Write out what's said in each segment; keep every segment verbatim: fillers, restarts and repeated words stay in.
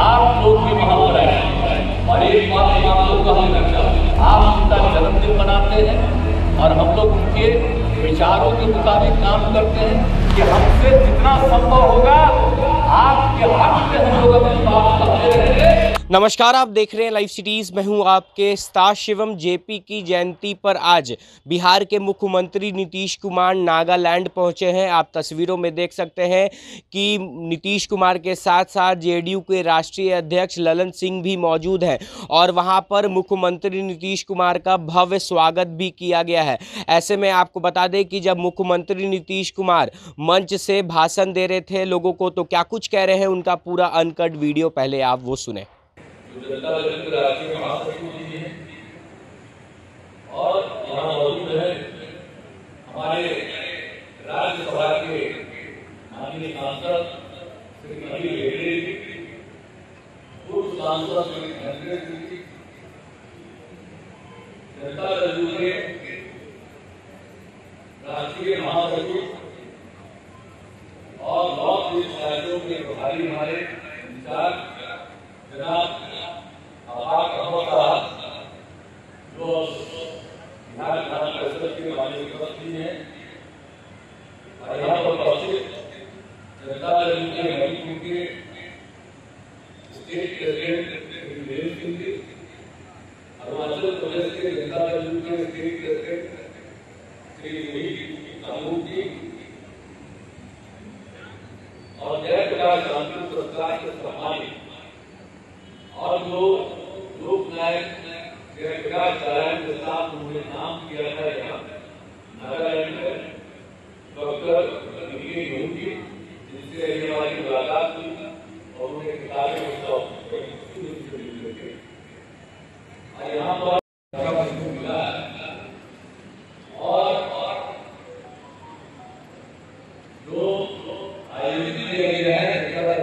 आप लोग भी वहां पर आए और एक बात आप लोग को हमें रखा, आप उनका जन्मदिन मनाते हैं और हम लोग उनके विचारों के मुताबिक काम करते हैं कि हमसे जितना संभव होगा आपके हक में हम लोग अपनी बात करते रहेंगे। नमस्कार, आप देख रहे हैं लाइव सिटीज। मैं हूं आपके स्टार शिवम। जेपी की जयंती पर आज बिहार के मुख्यमंत्री नीतीश कुमार नागालैंड पहुंचे हैं। आप तस्वीरों में देख सकते हैं कि नीतीश कुमार के साथ साथ जेडीयू के राष्ट्रीय अध्यक्ष ललन सिंह भी मौजूद हैं और वहां पर मुख्यमंत्री नीतीश कुमार का भव्य स्वागत भी किया गया है। ऐसे में आपको बता दें कि जब मुख्यमंत्री नीतीश कुमार मंच से भाषण दे रहे थे लोगों को, तो क्या कुछ कह रहे हैं, उनका पूरा अनकट वीडियो पहले आप वो सुने। जनता दल के राष्ट्रीय महासचिव जी हैं और यहाँ मौजूद है हमारे राज्यसभा के माननीय सांसद श्री अनिल हेगड़े जी, पूर्व सांसद श्री धनंजय जी, जनता दल के राष्ट्रीय महासचिव और नॉर्थ ईस्ट राज्यों के प्रभारी हमारे इंचार्ज जनाब जो बिहार विधान परिषद के माननीय सदस्य हैं और यहाँ पर उपस्थित जनता दल के मणिपुर के स्टेट प्रेसिडेंट श्री वीरेंद्र सिंह जी, अरुणाचल प्रदेश के जनता दल के स्टेट प्रेसिडेंट श्री मोहित कामू जी और जयप्रकाश नारायण पुरस्कार के सम्मानित और जो लोक नायक जयप्रकाश नारायण के साथ उन्होंने नाम किया था यहाँ नागालैंड में डॉक्टर डी योगी, जिनसे हमारी मुलाकात हुई और उन्हें किताबें और यहाँ पर मिला और जो आयोजित किया गया है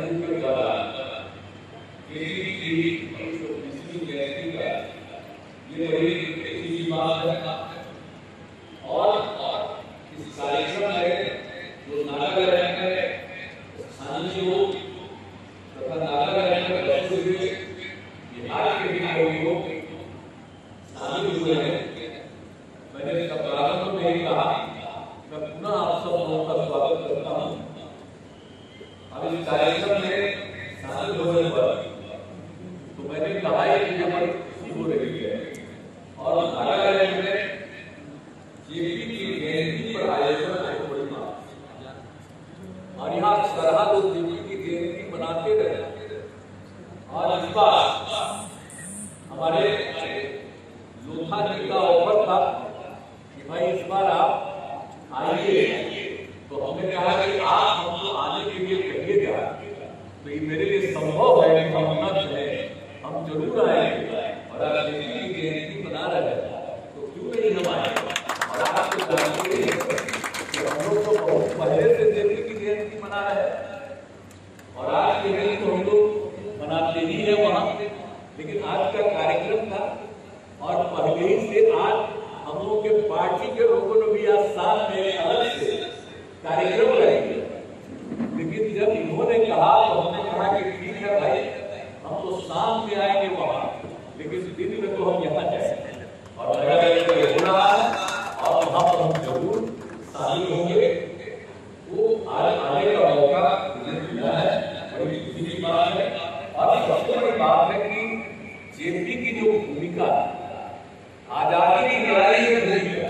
ये बड़ी अच्छी बात है और इस कार्यक्रम में जो नागालैंड में स्थानीय लोग तथा नागालैंड में बसे हुए बिहार के भी लोग शामिल हुए हैं। मैंने इसका प्रारंभ में ही कहा, मैं पुनः आप सब लोगों का स्वागत करता हूँ। अब इस कार्यक्रम में शामिल होने पर तो मैंने कहा है कि हमारी खुशी हो रही है और नागालैंड में जेपी की जयंती पर आयोजन बहुत बड़ी बात और यहाँ सरहद लोग जेपी की जयंती मनाते रहे और इस बार हमारे लोथा जी का ऑफर था कि भाई इस बार आप आइए, तो हमने कहा कि आप हमको आने के लिए कहिएगा, तो ये मेरे लिए संभव है, संभव है, हम जरूर आएंगे और आप जेपी की जयंती मना रहे हैं तो क्यों नहीं हम आए। और आपको जानते हैं कि हम लोग तो बहुत पहले से जेपी की जयंती मना रहे हैं और आज के दिन तो हम लोग मनाते ही है वहां, लेकिन आज का कार्यक्रम था और पहले ही से आज हम लोग के पार्टी के लोगों ने भी आज साथ में अलग से कार्यक्रम रखेंगे। लेकिन जब इन्होंने कहा तो हमने कहा कि ठीक है भाई, हम तो शाम में आएंगे वहां, लेकिन दिन में तो हम यहाँ जाएंगे और नागालैंड में हो रहा है और वहां पर हम जरूर शामिल होंगे। वो आज आने का मौका मुझे मिला है, बड़ी खुशी की बात है। और सबसे बड़ी बात है कि जेपी की जो भूमिका आजादी की लड़ाई में भूमिका,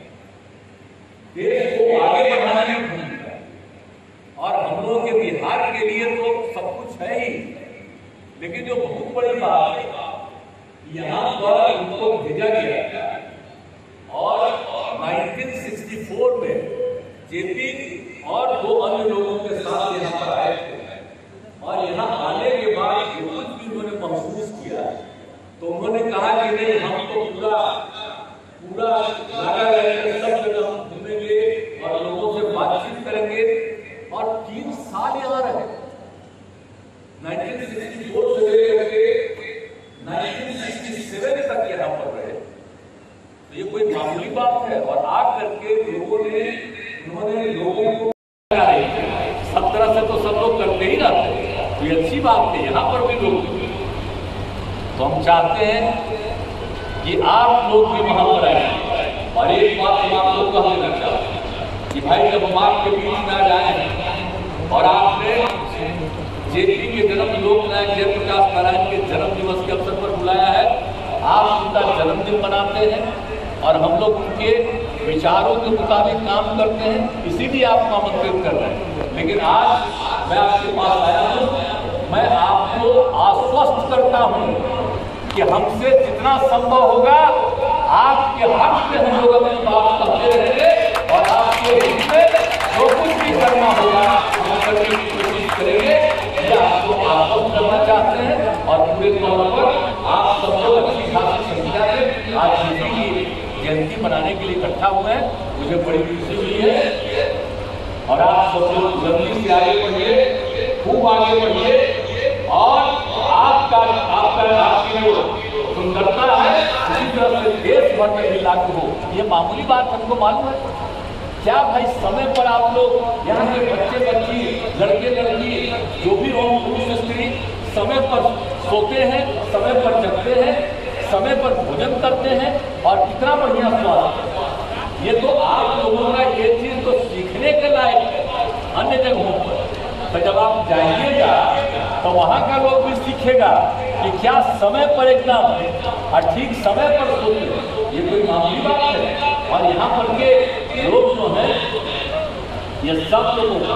देश को आगे बढ़ाने में भूमिका, और हम लोगों के बिहार के लिए तो सब कुछ है ही, लेकिन जो बहुत बड़ी बात है यहाँ पर उनको भेजा गया और उन्नीस सौ चौंसठ में जेपी और दो अन्य लोगों के साथ यहाँ पर आए थे और यहाँ आने के बाद जो कुछ भी उन्होंने महसूस किया तो उन्होंने कहा कि नहीं, हम तो पूरा पूरा नागालैंड में सब जगह हम घूमेंगे और लोगों से बातचीत करेंगे और तीन साल यहाँ रहे, उन्नीस सौ चौंसठ से लेकर के उन्नीस सौ सड़सठ तक यहाँ पर रहे। तो ये कोई मामूली बात है और आ करके लोगों ने उन्होंने लोगों को सत्रह चाहते हैं कि आप लोग भी वहाँ पर आए। और एक बात हम आप लोग को हम देना चाहते हैं कि भाई जब हम आपके बीच में आ जाए और आपने जेपी के जन्म लोकनायक जयप्रकाश नारायण के जन्म दिवस के अवसर पर बुलाया है, आप उनका जन्मदिन मनाते हैं और हम लोग उनके विचारों के मुताबिक काम करते हैं, इसीलिए आपको आमंत्रित कर रहे हैं। लेकिन आज मैं आपके पास आया हूँ, मैं आपको आश्वस्त करता हूँ कि हमसे जितना संभव होगा आपके हक में हम लोग अपनी बात करते रहेंगे और आपके हित में जो कुछ भी करना होगा हम करने की कोशिश करेंगे। ये आपको आश्वस्त करना चाहते हैं और पूरे तौर पर आप सब लोग अच्छी खासी संख्या में आज जेपी की जयंती मनाने के लिए इकट्ठा हुए हैं, मुझे बड़ी खुशी हुई है। और आप सब लोग जल्दी से आगे बढ़िए, खूब आगे बढ़िए और आपका आपका आपकी जो सुंदरता है उसी तरह से देश भर में भी लागू हो। ये मामूली बात हमको मालूम है क्या भाई? समय पर आप लोग यहाँ के बच्चे बच्ची, लड़के लड़की, जो भी हो, पुरुष स्त्री, समय पर सोते हैं, समय पर जगते हैं, समय पर भोजन करते हैं और कितना बढ़िया स्वास्थ्य। ये तो आप लोगों का ये चीज तो सीखने के लायक है अन्य जगहों पर। तो जब आप जाइएगा तो वहाँ का लोग भी सीखेगा कि क्या समय पर एकदम और ठीक समय पर सोते, ये कोई मामूली बात है। और यहाँ पर के लोग जो हैं ये सब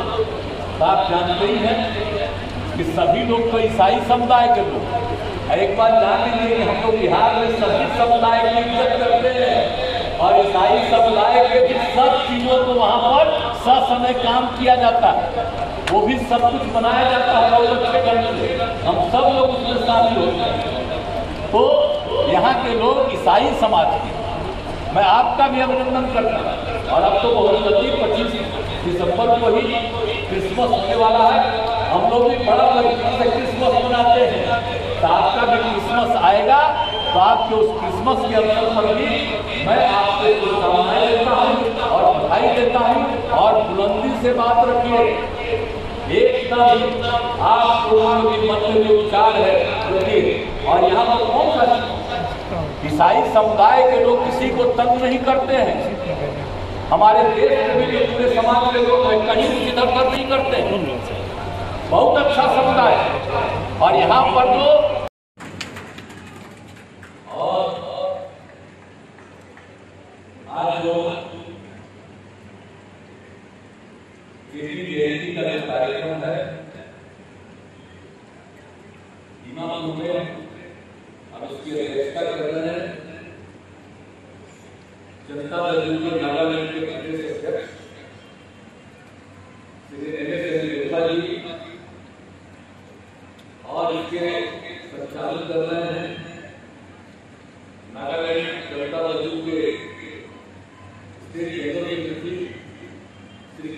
लोग आप जानते ही हैं कि सभी लोग तो ईसाई समुदाय के लोग। एक बात जान लीजिए कि हम लोग बिहार में सभी समुदाय की इज्जत करते हैं और ईसाई समुदाय के भी सब चीजों को वहाँ पर ससमय काम किया जाता है, वो भी सब कुछ बनाया जाता है बहुत अच्छे ढंग से, हम सब लोग उसमें शामिल होते हैं। तो यहाँ के लोग ईसाई समाज के, मैं आपका भी अभिनंदन करता हूँ। और अब तो बहुत जल्दी पच्चीस दिसंबर को ही क्रिसमस होने वाला है, हम लोग भी बड़ा तरीके से क्रिसमस मनाते हैं, तो आपका भी क्रिसमस आएगा। तो आपके उस क्रिसमस के अवसर पर भी मैं आपको शुभकामनाएं देता हूँ और बधाई देता हूँ और बुलंदी से बात रखिए, एकदम आप लोगों के मन में जो विचार है रखिए। और यहाँ पर कौन सा ईसाई समुदाय के लोग किसी को तंग नहीं करते हैं, हमारे देश में भी जो पूरे समाज के लोग कहीं इधर उधर नहीं करते हैं, बहुत अच्छा समुदाय है। और यहाँ पर जो और आज जो जयंती का जो कार्यक्रम है, इमाम हुए अब उसकी अध्यक्षता कर रहे हैं जनता दल के नागालैंड के प्रदेश अध्यक्ष श्री एम एस रेखा जी और इसके संचालन कर रहे हैं नागालैंड जनता दल के स्टेट जनरल सेक्रेटरी श्री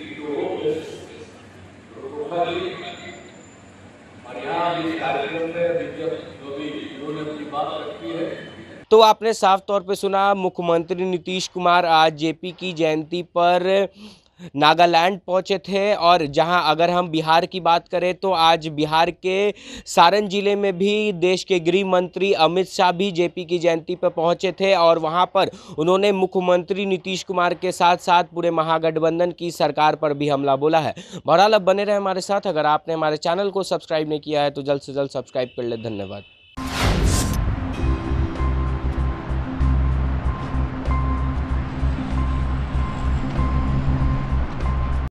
रोखा जी। और यहाँ इस कार्यक्रम में जो भी उन्होंने अपनी बात रखी है। तो आपने साफ तौर पे सुना, मुख्यमंत्री नीतीश कुमार आज जेपी की जयंती पर नागालैंड पहुंचे थे। और जहां अगर हम बिहार की बात करें तो आज बिहार के सारण जिले में भी देश के गृह मंत्री अमित शाह भी जेपी की जयंती पर पहुंचे थे और वहां पर उन्होंने मुख्यमंत्री नीतीश कुमार के साथ साथ पूरे महागठबंधन की सरकार पर भी हमला बोला है। बहरहाल अब बने रहे हमारे साथ। अगर आपने हमारे चैनल को सब्सक्राइब नहीं किया है तो जल्द से जल्द सब्सक्राइब कर ले। धन्यवाद।